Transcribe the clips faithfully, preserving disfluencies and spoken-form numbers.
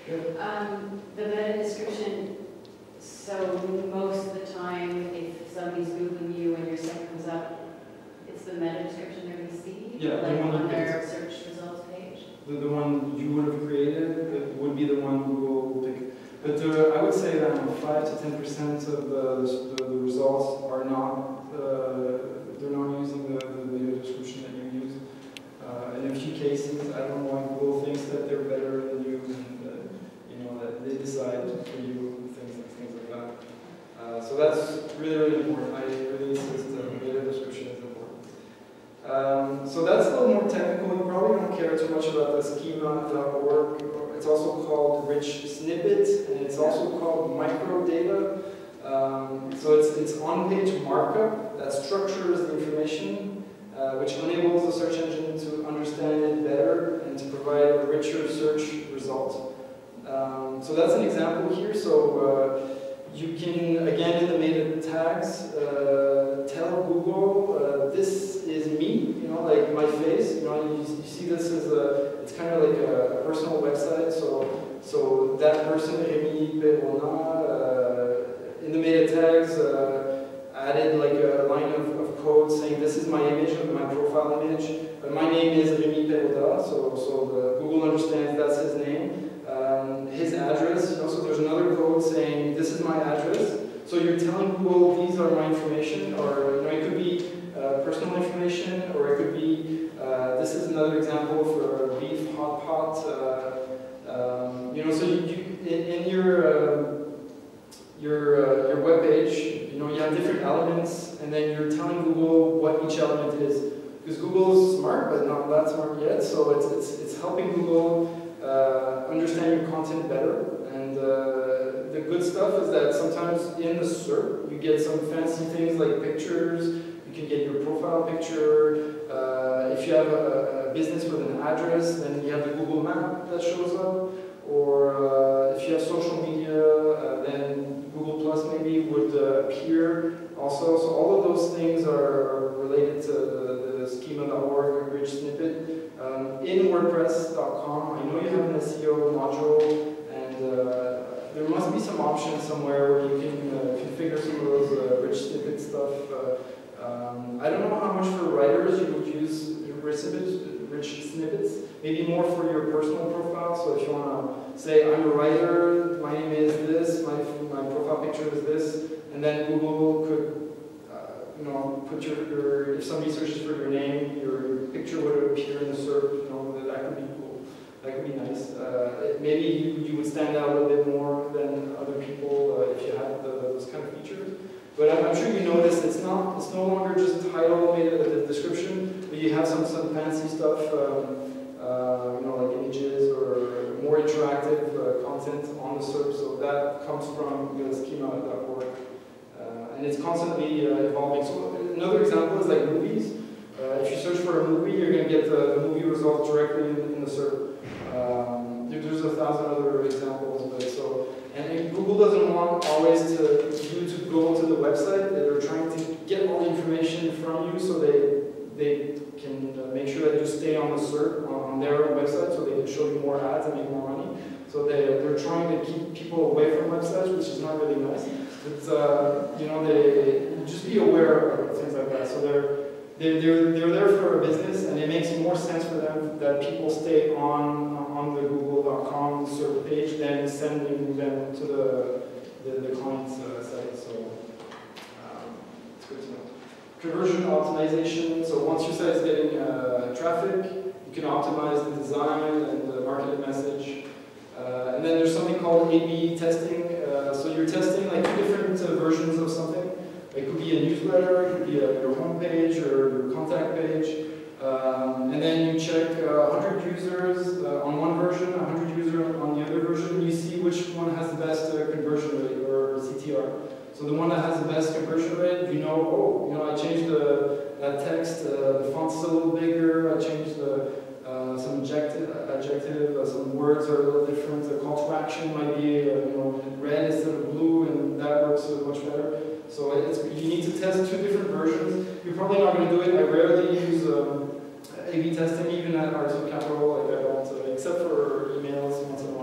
Um, the meta description, so most of the time, if somebody's Googling you and your site comes up, it's the meta description they're going to see? Yeah, like the one on you their picked. search results page? The, the one you would have created it would be the one Google will pick. But uh, I would say that five to ten percent of the, the, the results are not, uh, they're not using the, the meta description that you use. Uh, in a few cases, I don't know why Google thinks that they're better than you, and uh, you know, that they decide for you, things, things like that. Uh, so that's really, really important. I really insist that meta description is important. Um, so that's a little more technical. You probably don't care too much about the schema dot org. It's also called rich snippet, and it's also called microdata. Um, so it's, it's on-page markup that structures the information, uh, which enables the search engine to understand it better and to provide a richer search result. Um, so that's an example here. So uh, you can, again, in the meta tags, uh, tell Google, uh, this is me, you know, like my face. You know, you, you see this as a, it's kind of like a, a personal website. So, so that person, Rémi Perona, uh, in the meta tags, uh, added like a line of, of code saying this is my image, my profile image. Uh, my name is Rémi Perona, so so the Google understands that's his name. Um, his address, you know, so there's another code saying this is my address. So you're telling Google these are my information, or you know, it could be uh, personal information, or it could be uh, this is another example for beef hot pot. Uh, um, you know, so you, you in, in your uh, your uh, your web page, you know, you have different elements, and then you're telling Google what each element is. Because Google's smart, but not that smart yet. So it's it's it's helping Google Uh, understand your content better, and uh, the good stuff is that sometimes in the SERP you get some fancy things like pictures. You can get your profile picture. Uh, if you have a, a business with an address, then you have the Google map that shows up. Or uh, if you have social media, uh, then Google Plus maybe would uh, appear also. So all of those things are, are related to the, the schema dot org rich snippet. Um, in WordPress dot com, I know you have an S E O module, and uh, there must be some option somewhere where you can uh, configure some of those uh, rich snippet stuff. Uh, um, I don't know how much for writers you would use rich snippets, rich snippets. Maybe more for your personal profile. So if you want to say, I'm a writer, my name is this, my, my profile picture is this, and then Google could you know, put your, your, if somebody searches for your name, your, your picture would appear in the SERP, you know, that, that could be cool. That could be nice. Uh, it, maybe you, you would stand out a little bit more than other people uh, if you had the, those kind of features. But I'm, I'm sure you noticed it's not, it's no longer just title, made a, a description, but you have some, some fancy stuff, um, uh, you know, like images or more interactive uh, content on the SERP, so that comes from the schema dot org. And it's constantly uh, evolving. So another example is like movies. Uh, if you search for a movie, you're going to get the, the movie results directly in, in the SERP. Um, there, there's a thousand other examples of it. So, and, and Google doesn't want always to you to go to the website. They're trying to get all the information from you, so they they can uh, make sure that you stay on the SERP on, on their website, so they can show you more ads and make more money. So they they're trying to keep people away from websites, which is not really nice. It's, uh, you know, they just be aware of things like that. So they're, they're, they're, they're there for a business, and it makes more sense for them that people stay on on the google dot com SERP page than sending them to the, the, the client's uh, site. So um, it's good to know. Conversion optimization. So once your site is getting uh, traffic, you can optimize the design and the marketing message. Uh, and then there's something called A B testing. Uh, so you're testing like two different uh, versions of something. It could be a newsletter, it could be a, your home page or your contact page. Um, and then you check uh, one hundred users uh, on one version, one hundred users on the other version, and you see which one has the best uh, conversion rate, or C T R. So the one that has the best conversion rate, you know, oh, you know, I changed the, that text, uh, the font's a little bigger, I changed the Uh, some adjective, adjective uh, some words are a little different. The call to action might be uh, you know, red instead of blue, and that works uh, much better. So it's, you need to test two different versions. You're probably not going to do it. I rarely use um, A B testing, even at Artisan Capital. Like I don't, uh, except for emails once in a while.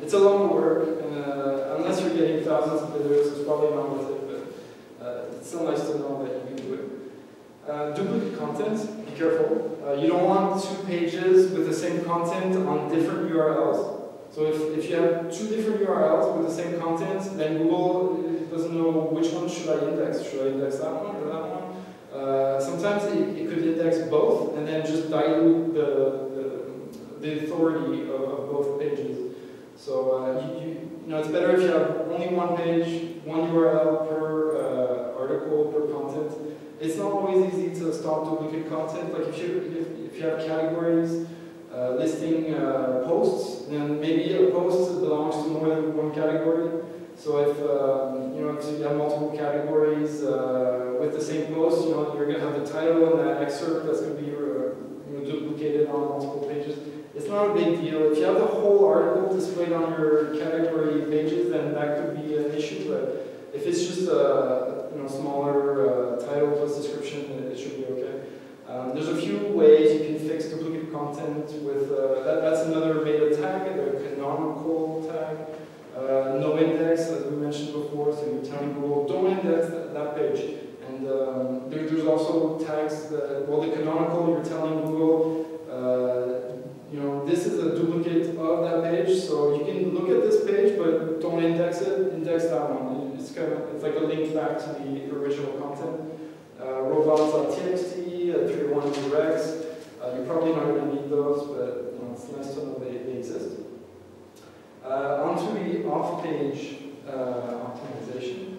it's a lot of work, and uh, unless you're getting thousands of visitors, it's probably not worth it, but uh, it's still nice to know that you can do it. Uh, duplicate content, be careful. Uh, you don't want two pages with the same content on different U R Ls. So if, if you have two different U R Ls with the same content, then Google doesn't know which one should I index. Should I index that one or that one? Uh, sometimes it, it could index both and then just dilute the, the, the authority of, of both pages. So uh, you, you, you know, it's better if you have only one page, one U R L per uh, article, per content. It's not always easy to stop duplicate content. Like if you, if, if you have categories, uh, listing uh, posts, then maybe a post belongs to more than one category. So if um, you know if you have multiple categories uh, with the same post, you know you're going to have the title and that excerpt that's going to be uh, you know, duplicated on multiple pages. It's not a big deal. If you have the whole article displayed on your category pages, then that could be an issue. But if it's just a you know smaller uh, title plus description, it should be okay. Um, there's a few ways you can fix duplicate content with uh, that. That's another meta tag, the canonical tag. Uh, no index, as we mentioned before, so you're telling Google, don't index that, that page. And um, there, there's also tags that, well, the canonical, you're telling Google, uh, you know, this is a duplicate of that page, so you can look at this page, but don't index it, index that one. It's kind of, it's like a link back to the original content. Uh, robots.txt, uh, three oh one regex, uh, you're probably not going to need those, but you know, it's nice to know they, they exist. Uh, onto the off-page uh, optimization.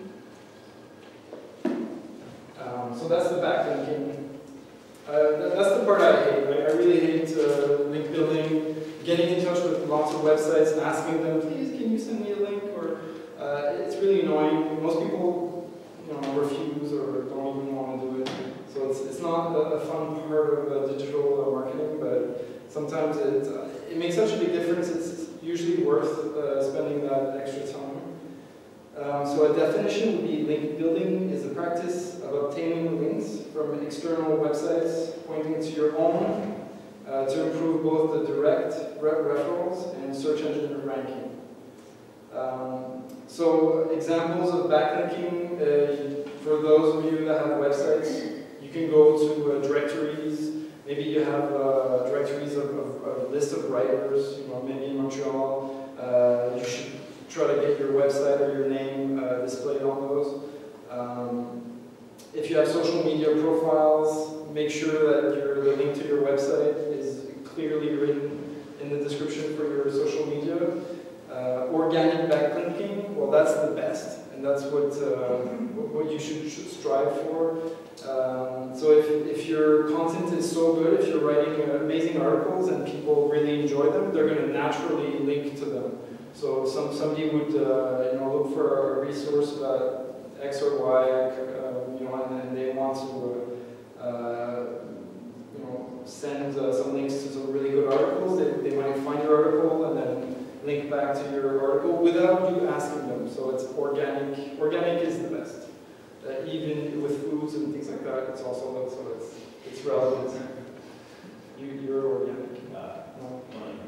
Um, so that's the backlinking. Uh, that, that's the part I hate. Right? I really hate uh, link building, getting in touch with lots of websites and asking them, please, can you send me a link? Or uh, it's really annoying. Most people, you know, refuse or don't even want to do it. So it's it's not a, a fun part of uh, digital uh, marketing, but sometimes it uh, it makes such a big difference. It's usually worth uh, spending that extra time. Um, so a definition would be link building is the practice of obtaining links from external websites pointing to your own uh, to improve both the direct re referrals and search engine ranking. Um, so examples of backlinking, uh, for those of you that have websites, you can go to uh, directories. Maybe you have uh, directories of, of, of a list of writers, you know, maybe in Montreal. Uh, you should try to get your website or your name uh, displayed on those. Um, if you have social media profiles, make sure that your, the link to your website is clearly written in the description for your social media. Uh, organic backlinking, well, that's the best, and that's what, uh, what you should, should strive for. Um, so if, if your content is so good, if you're writing amazing articles and people really enjoy them, they're going to naturally link to them. So some, somebody would uh, you know, look for a resource about X or Y, uh, you know, and, and they want to uh, you know, send uh, some links to some really good articles. They, they might find your article and then link back to your article without you asking them. So it's organic. Organic is the best. Uh, even with foods and things like that, it's also so it's it's relevant. You you're organic. Uh, no.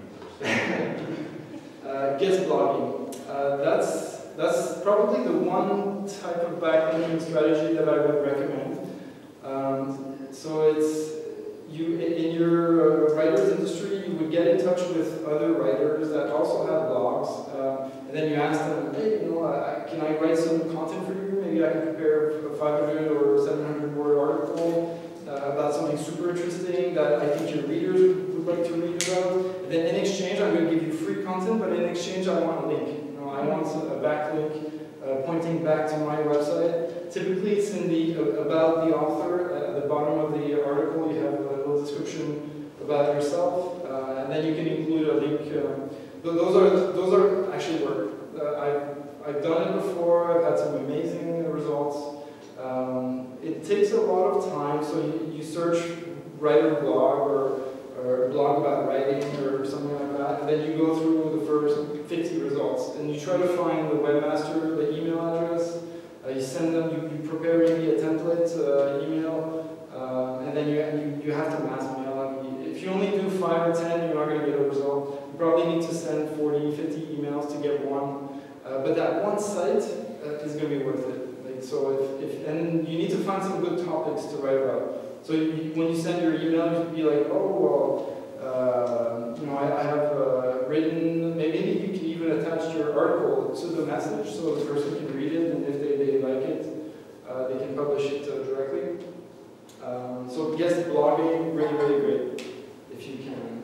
uh, guest blogging. Uh, that's that's probably the one type of backlinking strategy that I would recommend. Um, so it's you in your uh, writers industry, you would get in touch with other writers that also have blogs, uh, and then you ask them, hey, you know, uh, can I write some content for you? Maybe I can prepare a five hundred or seven hundred word article uh, about something super interesting that I think your readers would like to read about. And then in exchange, I'm going to give you free content, but in exchange, I want a link. You know, I want a backlink uh, pointing back to my website. Typically, it's in the uh, about the author. At the bottom of the article, you have a little description about yourself, uh, and then you can include a link. Uh, those are those are actually work. Uh, I've I've done it before. I've had some amazing results. Um, it takes a lot of time, so you, you search writer blog or or a blog about writing or something like that, and then you go through the first fifty results, and you try to find the webmaster, the email address. Uh, you send them. You, you prepare maybe a template uh, email, uh, and then you, you you have to mass mail. If you only do five or ten, you're not going to get a result. You probably need to to send forty, fifty emails to get one, uh, but that one site uh, is going to be worth it. Like, so if, if, and you need to find some good topics to write about. So you, when you send your email, you can be like, oh, well, uh, you know, I, I have uh, written, maybe you can even attach your article to the message so the person can read it, and if they, they like it, uh, they can publish it uh, directly. Um, so guest blogging, really, really great, if you can.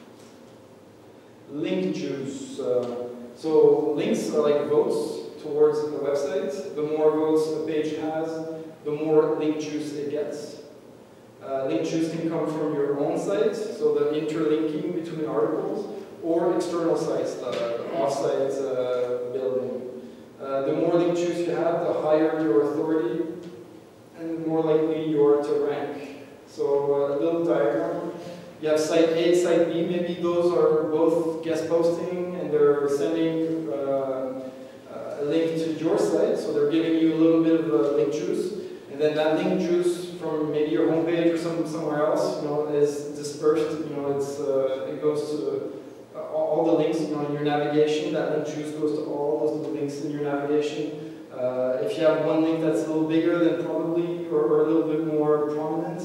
Link juice. Uh, so links are like votes towards the website. The more votes a page has, the more link juice it gets. Uh, link juice can come from your own site, so the interlinking between articles, or external sites, the, the off-site uh, building. Uh, the more link juice you have, the higher your authority, and the more likely you are to rank. So uh, a little diagram. You have site A, site B, maybe those are both guest posting, and they're sending uh, a link to your site, so they're giving you a little bit of uh, link juice. And then that link juice from maybe your homepage or some, somewhere else, you know, is dispersed. You know, it's uh, it goes to uh, all the links, you know, in your navigation. That link juice goes to all those links in your navigation. Uh, if you have one link that's a little bigger, then probably, or, or a little bit more prominent,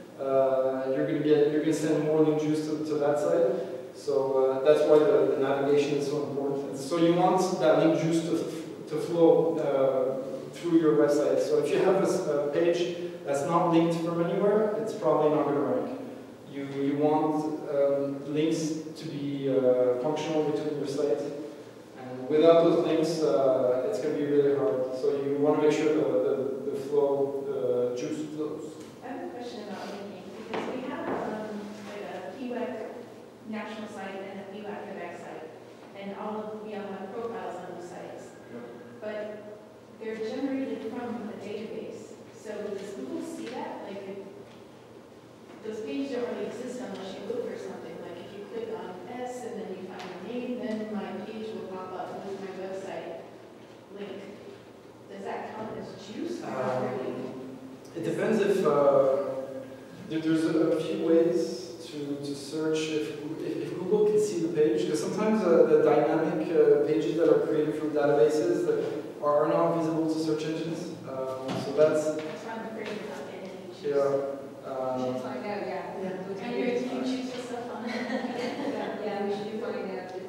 uh, you're going to get, you're going to send more link juice to, to that site. So uh, that's why the, the navigation is so important. So you want that link juice to to flow uh, through your website. So if you have a, a page that's not linked from anywhere, it's probably not going to rank. You, you want um, links to be uh, functional between your site. And without those links, uh, it's going to be really hard. So you want to make sure the, the, the flow, the juice flows. I have a question about linking, because we have um, like a P W A C national site and a P W A C Quebec site, and all of, we all have profiles on those sites. Yeah. But they're generated from a database. So does Google see that? Like, if, those pages don't really exist unless you look for something. Like if you click on S and then you find your name, then my page will pop up with my website link. Does that count as juice or not really? It depends if uh, there, there's a, a few ways to, to search if, if, if Google can see the page, because sometimes uh, the dynamic uh, pages that are created from databases that are, are not visible to search engines. Um, so that's That's why I'm afraid of not getting any juice. yeah. Um, Find out, yeah. Yeah. And you're doing juice and stuff on it? Yeah, we should find out if,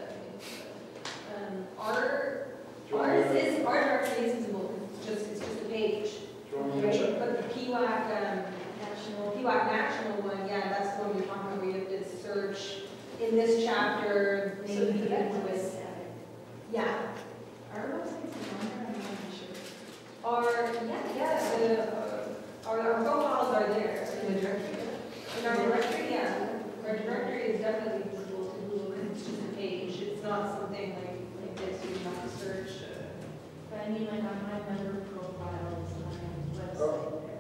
uh, um, our, do you want ours me to- is, our directory is visible, it's just, it's just a page. do you want me to check? But the P W A C, um, national, P W A C national one, yeah, that's the one you're talking about, where you have to search in this chapter, So maybe the Quebec one with, is static. yeah. Our website's on there, I'm not sure. Our, yeah, yeah, the, uh, our, our profiles are there in the directory. In our directory, yeah, our directory is definitely visible to Google, because it's just a page, it's not something like, like this, you have to search. uh, But I mean, like on my member profiles, my website Oh. there.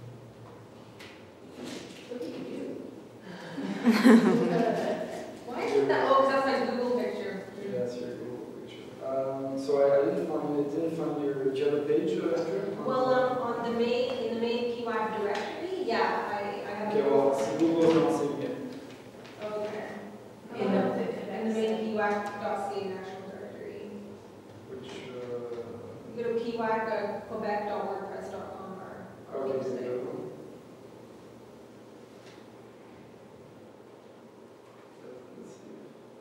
What do you do? Why is that? Oh, 'cause that's my Google picture. Yeah, that's your Google picture. Um, so I, I didn't find it. Didn't find your. Do you have a page, uh, Andrew? Well, um, on the main, in the main P W A C directory, yeah, I, I have. Okay, well, see, Google is not seeing it. Okay. In In the the, Quebec in the main site. P W A C dot C A national directory. Which. Uh, You go to P W A C Quebec dot wordpress dot com or. okay, website. good. Let's see.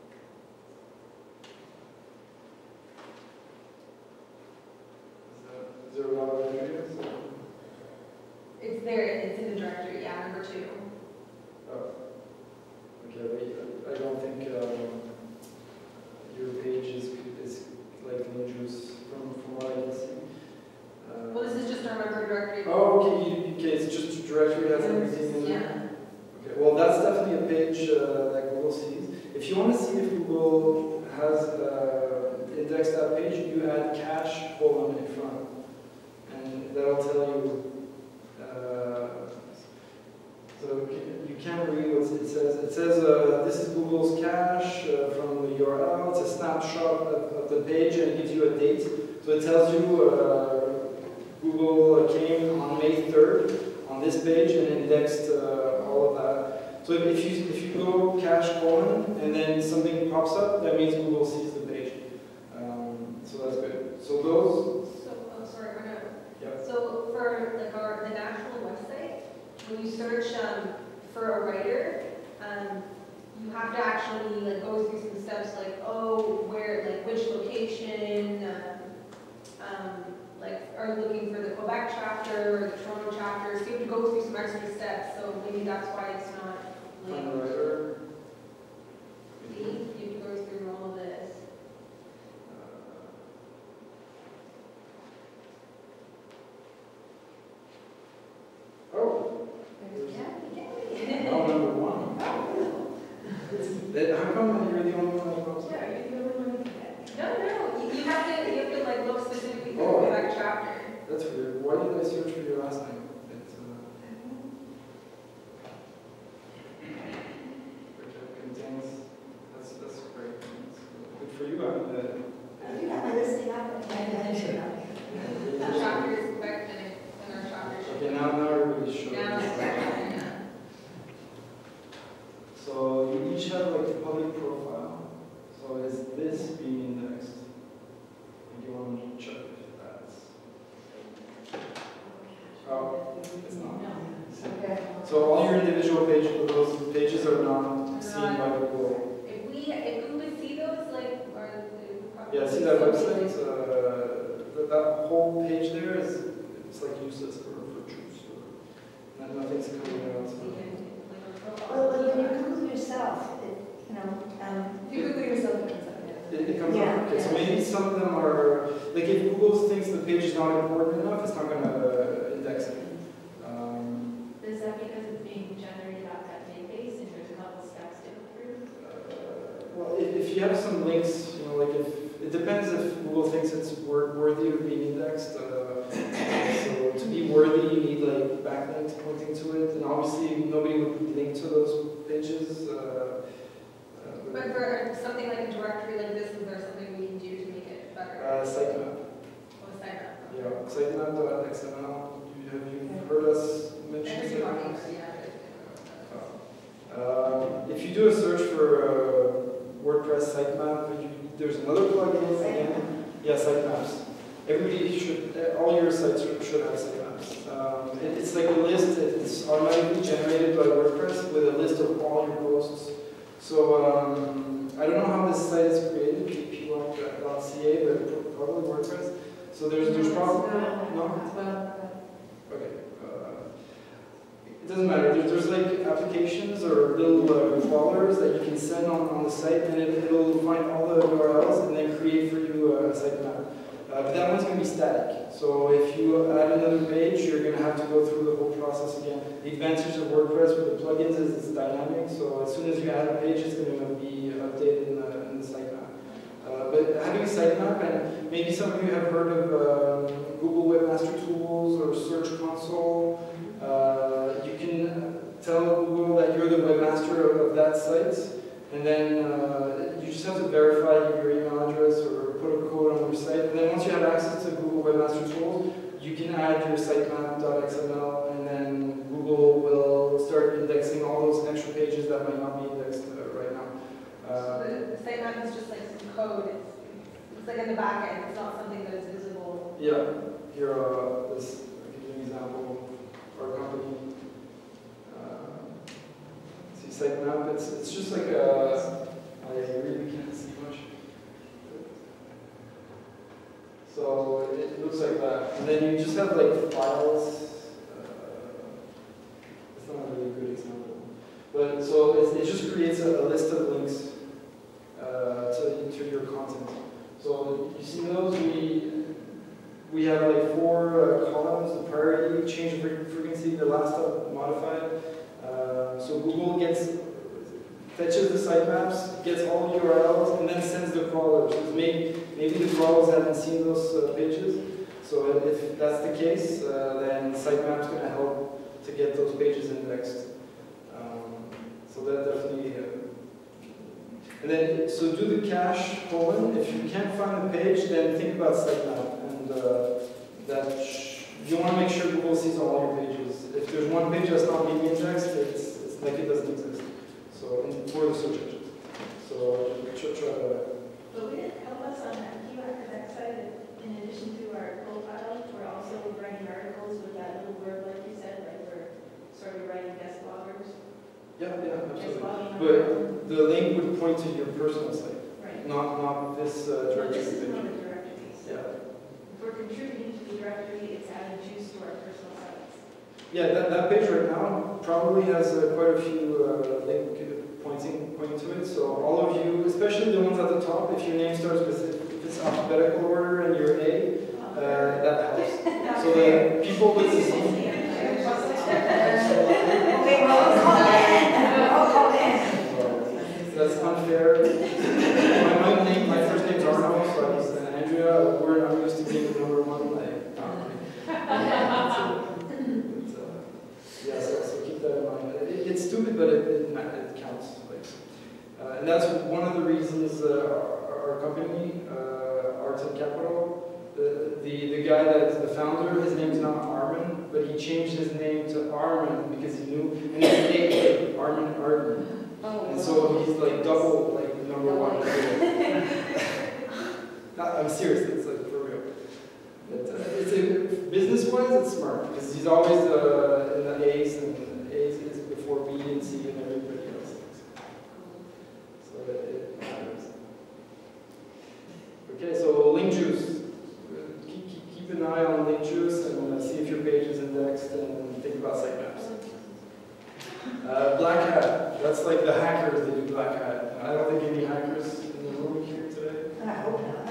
Is that, is there a lot of images? It's there, it's in the directory, yeah, number two. Oh. Okay, wait, I don't think um, your page is, is like link juice from, from what I can see. Uh, Well, this is just our member directory. oh, okay, you, okay, it's just a directory has everything in there. Yeah. Okay, well, that's definitely a page uh, that Google sees. If you want to see if Google has uh, indexed that page, you add cache colon in front, and that'll tell you. Uh, so you can't read what it says. It says uh, this is Google's cache uh, from the U R L. It's a snapshot of, of the page, and it gives you a date. So it tells you uh, Google came on May third on this page and indexed uh, all of that. So if you if you go cache colon and then something pops up, that means Google sees the page. Um, so that's good. So those. So, oh, sorry, we're not. Yep. So for like our, the national website, when you search um, for a writer, um, you have to actually like go through some steps like, oh, where, like which location, um, um, like are you looking for the Quebec chapter or the Toronto chapter, so you have to go through some extra steps, so maybe that's why it's not Find like, a writer. see, you have to go through all of this. Oh, There's no, number one. That- How come you're the only one that goes? Yeah, you're the only one who can get. No, no, you, you have to, you have to like look specifically for Oh. the Quebec chapter. That's weird. Why did I search for your last name? It's, uh, it contains. That's that's great. That's good for you. I mean, uh, I do have my listing up, but I haven't mentioned it. The chapter is Quebec and it- and our chapter should okay, now now everybody's showing. now it's Quebec, yeah. So you each have like a public profile. So is this being indexed? And you want to check if that's. Oh, it's not. Okay. So all your individual pages, those pages are not seen by Google. If we, if we would see those, like, or. Yeah, see that website? Uh, that, that whole page there is it's like useless for, for truth. So no- nothing's coming out. Well, well, when you Google yourself, it, you know, um, If you Google yourself, it comes up, yeah. It, it comes Yeah, up. Okay, so yeah. maybe some of them are like if Google thinks the page is not important enough, it's not going to index it. Um, Is that because it's being generated off that database and there's a couple steps to go through? uh, well, if, if you have some links, you know, like if it depends if Google thinks it's wor- worthy of being indexed. Uh, so to be worthy, you need like backlinks pointing to it, and obviously nobody would link to those pages. Uh, uh, But for something like a directory like this, is there something we can do to make it better? uh, sitemap. What's that? Yeah, sitemap dot X M L. You- Have you heard us I mention heard you talking sitemap? about, yeah. Um, if you do a search for uh, WordPress sitemap, you, there's another plugin again. Yeah, sitemaps. Everybody should, uh, all your sites should should have sitemaps. Um, it, it's like a list. It's automatically generated by WordPress with a list of all your posts. So um, I don't know how this site is created, p one dot c a, but probably WordPress. So there's there's probably no. Well, Okay. Uh, it doesn't matter. There's, there's like applications or little uh, crawlers that you can send on, on the site, and it, it'll find all the U R Ls and then create for you a sitemap. Uh, but that one's going to be static. So if you add another page, you're going to have to go through the whole process again. The advantage of WordPress with the plugins is it's dynamic. So as soon as you add a page, it's going to be updated in the, in the sitemap. Uh, but having a sitemap, and maybe some of you have heard of um, Google Webmaster Tools or Search Console. Uh, you can tell Google that you're the webmaster of, of that site, and then uh, you just have to verify your email address or put a code on your site. And then once you have access to Google Webmaster Tools, you can add your sitemap dot X M L, and then Google will start indexing all those extra pages that might not be indexed uh, right now. Uh, So the, the sitemap is just like some code, it's, it's like in the back end, it's not something that is visible. Yeah, here, uh, this, I'll give you an example. Our company, uh, see sitemap, it's, it's just like a, I really can't see much. So it, it looks like that. And then you just have like files. Uh, it's not a really good example. But so it, it just creates a, a list of links uh, to, to your content. So you see those, we, we have like four uh, columns: the priority, change of fre- frequency, the last up, modified. Uh, so Google gets fetches the sitemaps, gets all the U R Ls, and then sends the crawlers. Because maybe maybe the crawlers haven't seen those uh, pages. So if that's the case, uh, then sitemap's going to help to get those pages indexed. Um, so that definitely. Uh, and then so do the cache colon. If you can't find the page, then think about sitemap. And uh, that sh you want to make sure Google sees all your pages. If there's one page that's not being indexed, it's, it's like it doesn't exist. So in, for the search engine. So try, try that. But would it help us on that Keyword Connect side, that in addition to our profile, we're also writing articles with that little word, like you said, like we're sort of writing guest bloggers? Yeah, yeah, Guest absolutely. blogging on But the link would point to your personal site, Right. not not this uh, So directory this is page. one of the directories. Yeah. If we're contributing to the directory, it's adding juice to our personal sites. Yeah, that, that page right now probably has uh, quite a few uh, link pointing pointing to it. So all of you, especially the ones at the top, if your name starts with if it's alphabetical order and you're A, uh, that helps. So the people with the Okay, roll call in, roll call in. that's unfair. my, my name, my first name's Arno, so I was uh, Andrea. We're, I'm used to being the number one. Like, but, uh, yeah, so, so keep that in mind. It, it's stupid, but it, it, it counts. Like, uh, and that's one of the reasons uh, our, our company, uh, Arts and Capital, the, the the guy that's the founder, his name's not Armin, but he changed his name to Armin because he knew, and it's A, Armin Arden. Oh, And so he's like double, like number one. Not, I'm serious, it's like for real. But, uh, it's a, business-wise, it's smart because he's always uh, in the A's, and A's is before B and C and everybody else. So it, it matters. Okay, so link juice. Keep, keep, keep an eye on link juice and uh, see if your page is indexed and think about sitemaps. Uh, black hat. That's like the hackers that do black hat. I don't think any hackers in the room here today. I hope not.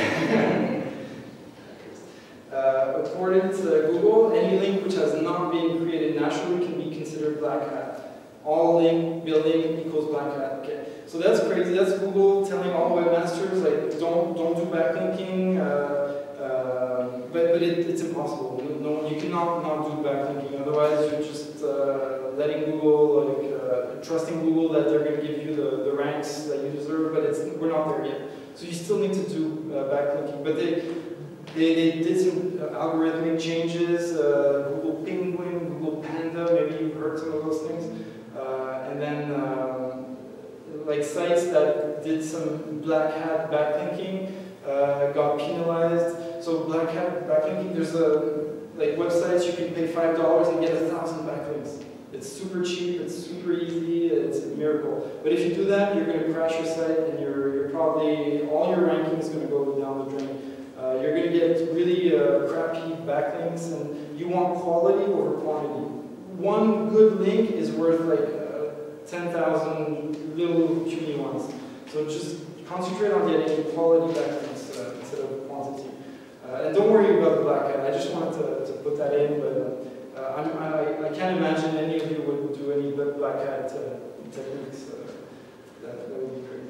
Uh, according to Google, any link which has not been created naturally can be considered black hat. All link building equals black hat. Okay, so that's crazy. That's Google telling all webmasters like don't don't do backlinking. Uh, uh, but but it, it's impossible. No, no, you cannot not do backlinking. Otherwise, you're just uh, letting Google like uh, trusting Google that they're going to give you the, the ranks that you deserve. But it's we're not there yet. So you still need to do uh, backlinking. But they. They, they did some uh, algorithmic changes, uh, Google Penguin, Google Panda, maybe you've heard some of those things. Uh, and then um, like sites that did some black hat backlinking uh, got penalized. So black hat backlinking, there's a, like websites you can pay five dollars and get a thousand backlinks. It's super cheap, it's super easy, it's a miracle. But if you do that, you're going to crash your site and you're, you're probably, all your ranking is going to go down the drain. Uh, you're going to get really uh, crappy backlinks, and you want quality over quantity. One good link is worth like uh, ten thousand little puny ones. So just concentrate on getting quality backlinks uh, instead of quantity. Uh, and don't worry about the black hat. I just wanted to, to put that in, but uh, I'm, I, I can't imagine any of you would do any black hat uh, techniques. Uh, that, that would be great.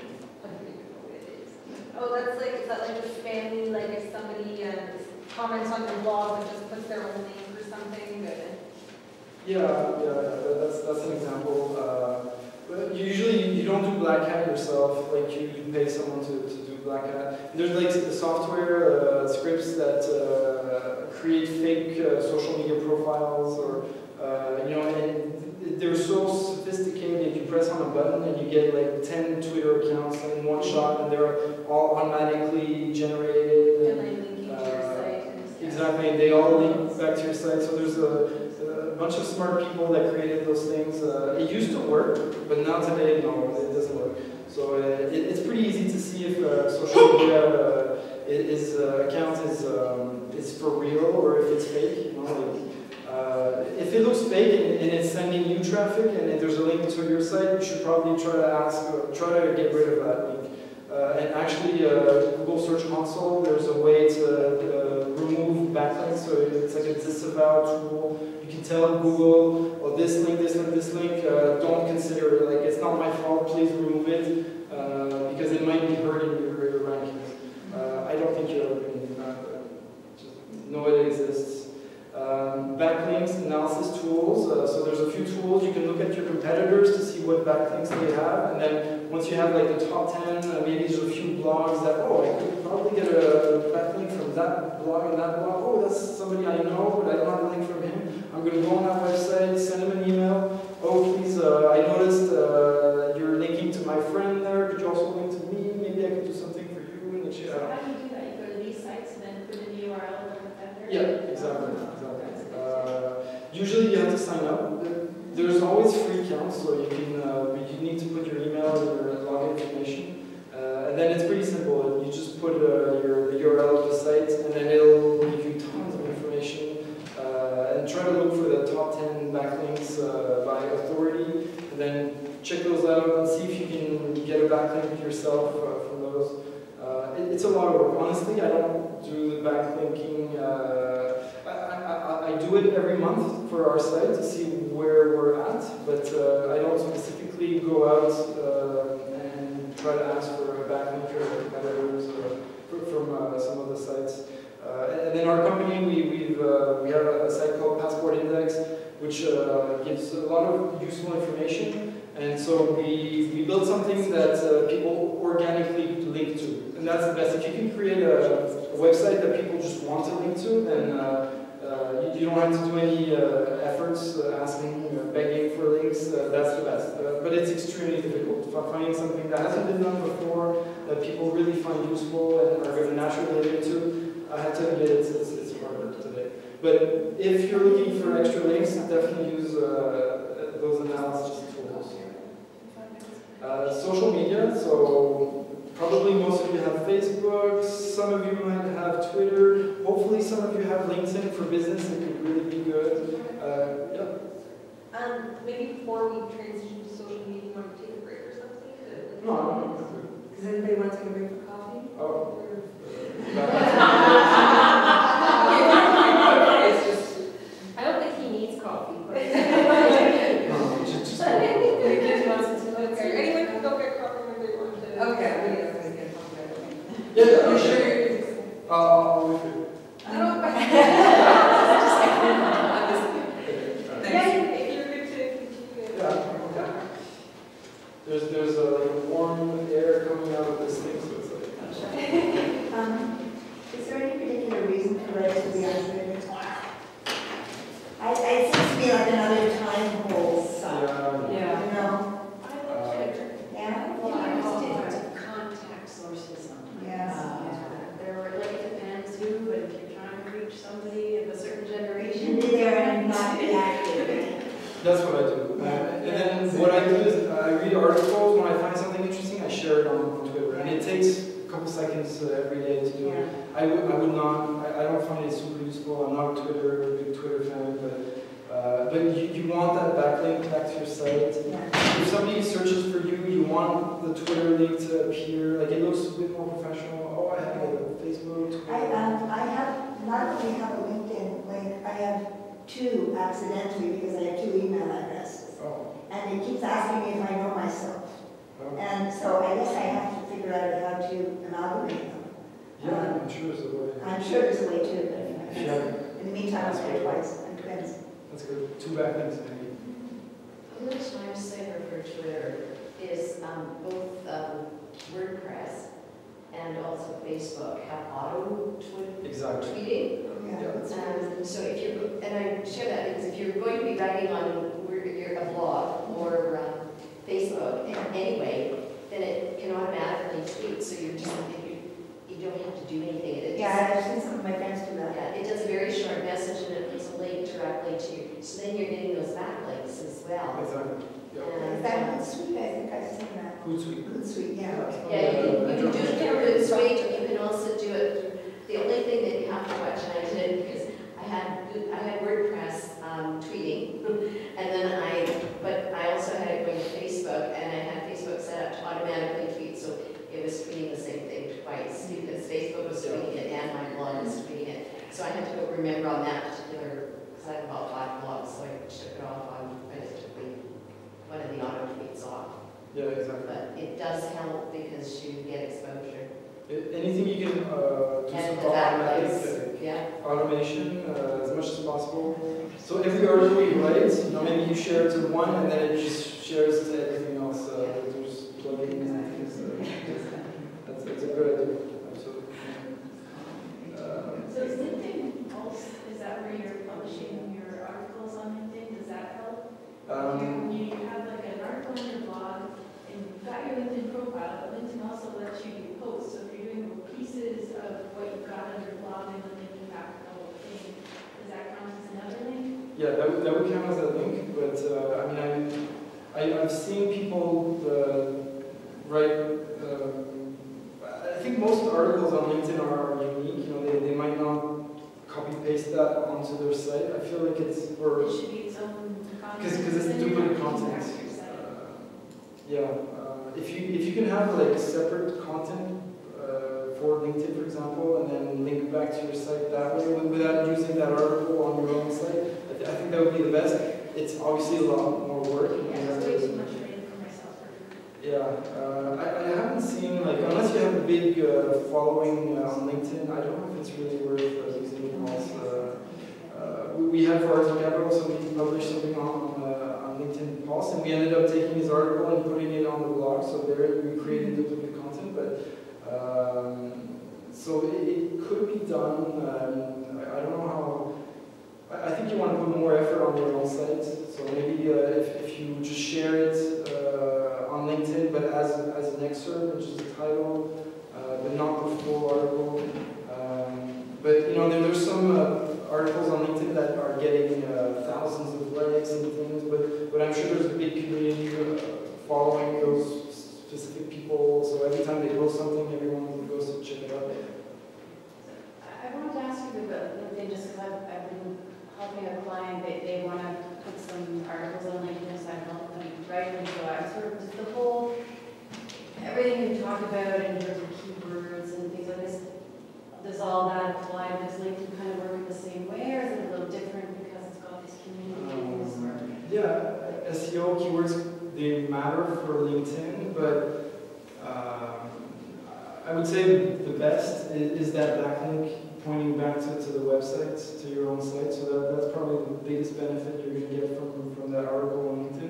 Oh, that's like, is that like the spammy, like if somebody uh, comments on your blog and just puts their own name or something? But... Yeah, yeah, that's, that's an example. Uh, but usually you don't do black hat yourself, like you, you pay someone to, to do black hat. There's like the software uh, scripts that uh, create fake uh, social media profiles, or, uh, you know, and they're so sophisticated. You press on a button and you get like ten Twitter accounts in one shot, and they're all automatically generated. And And, like linking to your uh, site and stuff. exactly, and they all link back to your site. So there's a, a bunch of smart people that created those things. Uh, it used to work, but now today, no, it doesn't work. So uh, it, it's pretty easy to see if uh, social media uh, is uh, account is um, is for real or if it's fake. You know, like, Uh, if it looks fake and, and it's sending you traffic and if there's a link to your site, you should probably try to ask, or try to get rid of that link. Uh, and actually, uh, Google Search Console, there's a way to uh, remove backlinks, so it's like a disavow tool. You can tell Google, oh, this link, this link, this link, uh, don't consider it. Like, it's not my fault, please remove it, uh, because it might be hurting your, your rankings. Uh, I don't think you're ever going to do that, but just know it exists. Um, backlinks analysis tools. Uh, so there's a few tools. You can look at your competitors to see what backlinks they have, and then once you have like the top ten, uh, maybe there's a few blogs that, oh, I could probably get a backlink from that blog and that blog. Oh, that's somebody I know, but I don't have a link from him. I'm going to go on that website, send him an email. Oh, please, uh, I noticed uh, your and then it's pretty simple. You just put uh, your the U R L of the site, and then it'll give you tons of information. Uh, and try to look for the top ten backlinks uh, by authority, and then check those out and see if you can get a backlink yourself uh, from those. Uh, it, it's a lot of work. Honestly, I don't do the backlinking. Uh, I, I, I do it every month for our site to see where we're at, but uh, I don't specifically go out uh, and try to ask for a backlink or competitors or from uh, some of the sites. Uh, and then our company, we we've, uh, we have a site called Passport Index, which uh, gives a lot of useful information. And so we, we built something that uh, people organically link to. And that's the best. If you can create a, a website that people just want to link to, then uh, uh, you, you don't have to do any uh, efforts uh, asking, uh, begging for links. Uh, that's the best. Uh, but it's extremely difficult. Finding something that hasn't been done before, that people really find useful and are going to naturally link to, I have to admit it's, it's, it's harder today. But if you're looking for extra links, definitely use uh, those analysis tools. Uh, social media, so probably most of you have Facebook, some of you might have Twitter, hopefully some of you have LinkedIn for business, it could really be good. Uh, yeah. Um, maybe before we transition to social media, you want to take a break or something? No, no, Does anybody want to take a break for coffee? oh. I don't think he needs coffee. But No, just, just okay, anyone can go get coffee when they want to. Okay, we are going to get coffee. yeah, yeah, You okay. sure? Uh, I'll wait for you. I don't. Yeah, if you're good to continue. Yeah, okay. There's, there's a like, warm air coming out of this thing, so it's like... Um, is there any particular reason for it to be on Twitter? I, I seems to be like another time hole, so, Yeah. you know, I like Twitter. yeah. Well, I used it to contact sources sometimes. Yeah. Uh, There were, like, it depends who, but if you're trying to reach somebody of a certain You generation. should be there and not be active. That's what I do. Uh, and then what I do is I read articles. When I find something interesting, I share it on, on Twitter. And it takes a couple seconds uh, every day to do it. I would, I would not, I, I don't find it super useful. I'm not a Twitter, a big Twitter fan, but, uh, but you, you want that backlink back to your site. Yeah. If somebody searches for you, you want the Twitter link to appear. Like it looks a bit more professional. Oh, I have a Facebook, Twitter. I, um, I have, not only have a LinkedIn link, I have two accidentally because I have two email addresses. Oh, And it keeps asking me if I know myself. oh. And so I guess I have to figure out how to amalgamate them. Yeah, I'm sure there's a way. I'm sure there's a way too, but Yeah. anyway. In the meantime, I'll try twice. I'm twins. That's good. Two backlinks, maybe. A little time saver for Twitter is um, both um, WordPress and also Facebook have auto twi- Exactly. tweeting. Yeah. Um, so if you're, and I share that because if you're going to be writing on Word- your, a blog or um, Facebook anyway, then it can automatically tweet. So you're just, you, you don't have to do anything. It Yeah, I've seen some of my friends do that. Yeah, it does a very short message and it puts a link directly to you. So then you're getting those backlinks as well. Exactly. Yeah. Is that Hootsuite? I think I've seen that. Hootsuite. Hootsuite, yeah. Yeah, you can, you can do it through Hootsuite, and you can also do it through, the only thing that you have to watch, and I did, because I had, I had WordPress um, tweeting, and then I, but I also had it going to Facebook, and I had Facebook set up to automatically tweet, so it was tweeting the same thing twice, because Facebook was tweeting it and my blog was tweeting it. So I had to go remember on that particular, because I have about five blogs, so I took it off on, I just took the, one of the auto tweets off. Yeah, exactly. But it does help because you get exposure. I- Anything you can uh, do And some the automatic backlinks, yeah. uh, automation uh, as much as possible. So every article you write, you know, maybe you share it to one and then it just shares to everything else. Uh, there's plugins and things. Uh, that's, that's a good idea. Absolutely. Uh, So is LinkedIn Pulse, is that where you're publishing your articles on LinkedIn? Does that help? um, You you have like an article on your blog, and you've got your LinkedIn profile, but LinkedIn also lets you do posts. So if you're doing pieces of what you've got on your blog and then linking back to the whole thing, does that count as another link? Yeah, that would, that would count as a link, but uh, I mean, I, I, I've seen people uh, write uh, think most articles on LinkedIn are unique. You know, they, they might not copy paste that onto their site. I feel like it's for It should be its own content. because it's and then you're duplicate not content. using your site. Uh, yeah, uh, if you if you can have like separate content uh, for LinkedIn, for example, and then link back to your site that way without using that article on your own site, I, th I think that would be the best. It's obviously a lot more work. Yeah, it's way too much reading for myself. Yeah, uh, I, I haven't seen, like, unless you have a big uh, following uh, on LinkedIn, I don't know if it's really worth uh, using emails. Uh, uh, we, we had for Arts Capital, somebody published something on, uh, on LinkedIn Pulse, and we ended up taking his article and putting it on the blog, so there we created duplicate content, but um, so it, it could be done. Um, I, I don't know how. I think you want to put more effort on your own site, so maybe uh, if, if you just share it uh, on LinkedIn, but as, as an excerpt, which is a title, uh, but not the full article. Um, but you know, there, there's some uh, articles on LinkedIn that are getting uh, thousands of likes and things, but, but I'm sure there's a big community uh, following those specific people, so every time they post something, everyone goes to check it out. I I wanted to ask you about LinkedIn just because I've, I've been helping a client, they, they want to put some articles on LinkedIn, so I'm helping them write them, so I'm sort of, just the whole, everything you talk about in terms of keywords and things like this, does all that apply? Does LinkedIn kind of work in the same way, or is it a little different because it's got these communities? Um, yeah, S E O keywords, they matter for LinkedIn, but um, I would say the best is, is that backlink pointing back to, to the website, to your own site, so that, that's probably the biggest benefit you're going to get from, from that article on LinkedIn.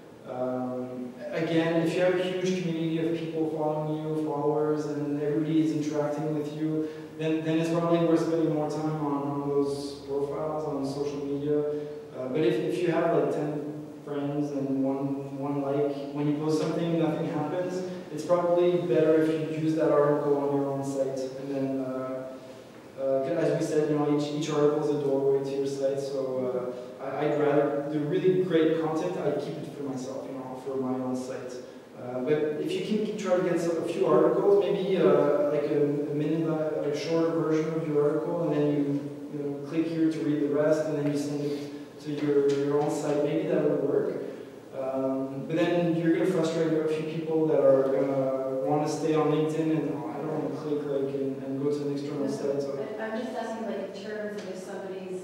Um, again, if you have a huge community of people following you, followers, and everybody is interacting with you, then, then it's probably worth spending more time on, on those profiles, on social media. Uh, but if, if you have like ten friends and one, one like, when you post something, nothing happens, it's probably better if you use that article on your own site, and then uh, Uh, as we said, you know, each, each article is a doorway to your site, so uh, I, I'd rather do really great content, I'd keep it for myself, you know, for my own site. Uh, but if you can keep, try to get some, a few articles, maybe uh, like a, a minute, a shorter version of your article, and then you, you know, click here to read the rest, and then you send it to your, your own site, maybe that would work. Um, but then you're going to frustrate a few people that are going to want to stay on LinkedIn and oh, I don't want to click like and, and go to an external site. So. I'm just asking, like, in terms of if somebody's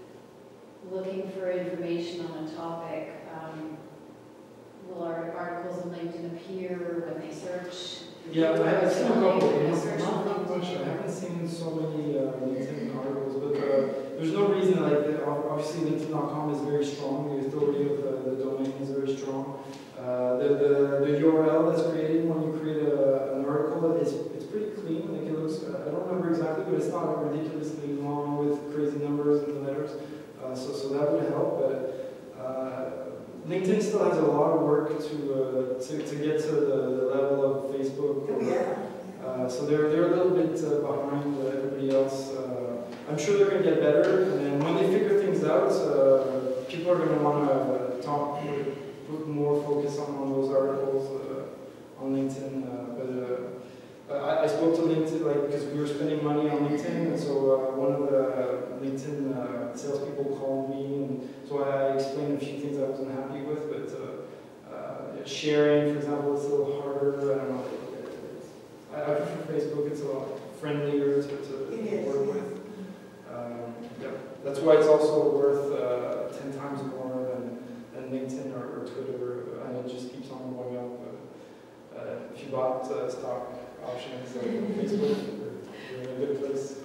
looking for information on a topic, um, will our articles on LinkedIn appear when they search? Yeah, I have seen a couple. When they Not, search not on that much. I LinkedIn? haven't seen so many uh, LinkedIn articles, but uh, there's no reason. Like the, obviously, LinkedIn dot com is very strong. The authority of the, the domain is very strong. Uh, the, the the U R L that's created when you create a, an article is it's pretty clean. Like it looks. I don't remember exactly, but it's not ridiculously long with crazy numbers and letters. Uh, so so that would help. But uh, LinkedIn still has a lot of work to uh, to, to get to the, the level of Facebook. Oh, yeah. Uh, so they're they're a little bit uh, behind uh, everybody else. Uh, I'm sure they're going to get better, and then when they figure things out, uh, people are going to want to talk, put more focus on, on those articles uh, on LinkedIn. Uh, but uh, I, I spoke to LinkedIn like because we were spending money on LinkedIn, and so uh, one of the LinkedIn uh, salespeople called me, and so I explained a few things I wasn't happy with, but uh, uh, sharing, for example, it's a little harder. I don't know. I, I prefer Facebook. It's a lot friendlier to, to work with. Um, yeah, that's why it's also worth uh, ten times more than, than LinkedIn or, or Twitter, and it just keeps on going up. Uh, uh, if you bought uh, stock options on Facebook, you're, you're in a good place.